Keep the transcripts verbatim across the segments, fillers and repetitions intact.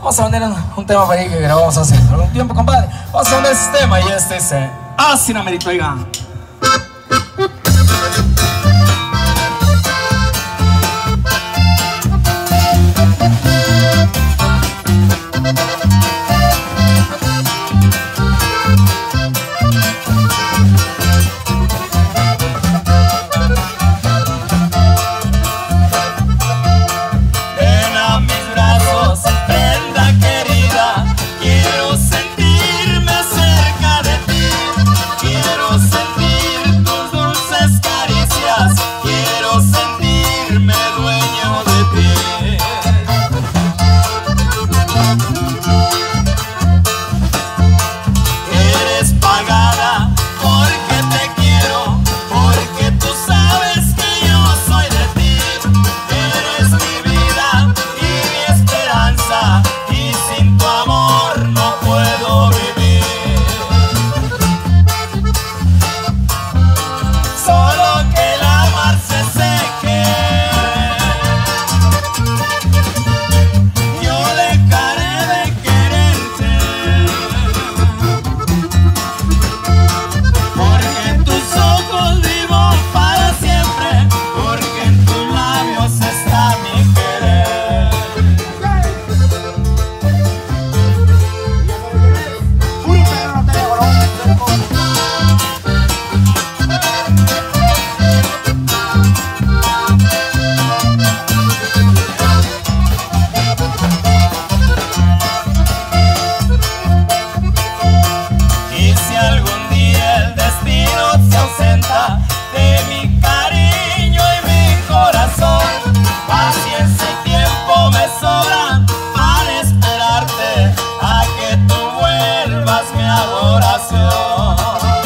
Vamos a poner un, un tema para ahí que grabamos hace algún tiempo, compadre. Vamos a poner ese tema y este es eh, Así no merito, oiga. De mi cariño y mi corazón, paciencia y tiempo me sobran para esperarte a que tú vuelvas mi adoración.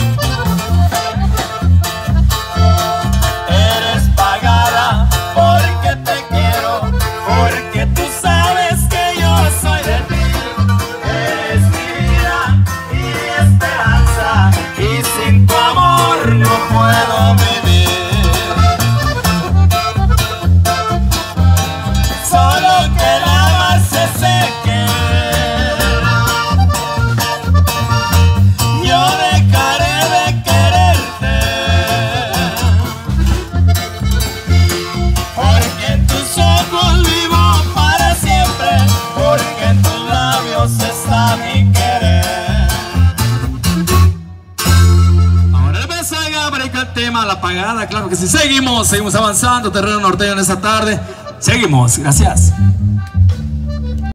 Eres pagada porque te quiero, porque tú sabes que yo soy de ti. Eres mi vida y mi esperanza, y sin tu amor no puedo vivir. Solo que el amor se seque, yo dejaré de quererte, porque en tus ojos vivo para siempre, porque en tus labios está mi querer. El tema, la pagada, claro que sí. Seguimos, seguimos avanzando, terreno norteño en esta tarde. Seguimos, gracias.